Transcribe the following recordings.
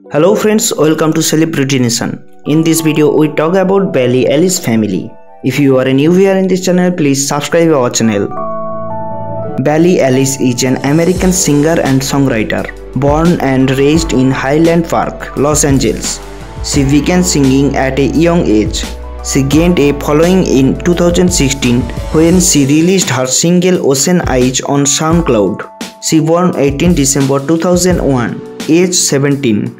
Hello friends, welcome to Celebrity Nation. In this video, we talk about Billie Eilish family. If you are a new viewer in this channel, please subscribe our channel. Billie Eilish is an American singer and songwriter, born and raised in Highland Park, Los Angeles. She began singing at a young age. She gained a following in 2016 when she released her single Ocean Eyes on SoundCloud. She born 18 December 2001, age 17.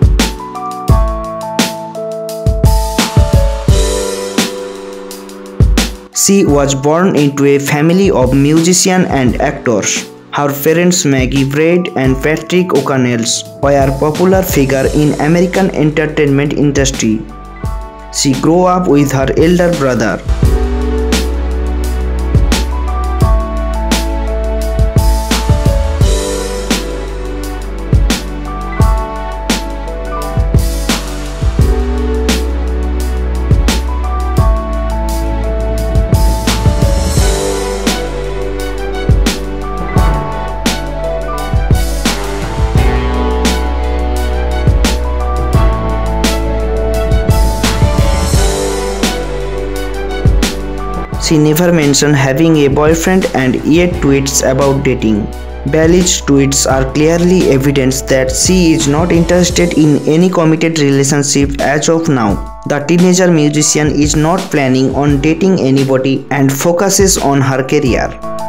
She was born into a family of musicians and actors. Her parents Maggie Braid and Patrick O'Connell were popular figures in American entertainment industry. She grew up with her elder brother. She never mentioned having a boyfriend and yet tweets about dating. Billie's tweets are clearly evidence that she is not interested in any committed relationship as of now. The teenager musician is not planning on dating anybody and focuses on her career.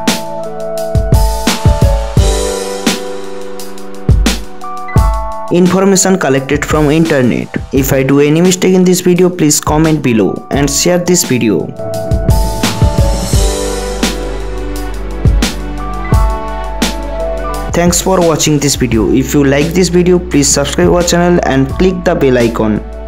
Information collected from internet. If I do any mistake in this video, please comment below and share this video. Thanks for watching this video. If you like this video, please subscribe our channel and click the bell icon.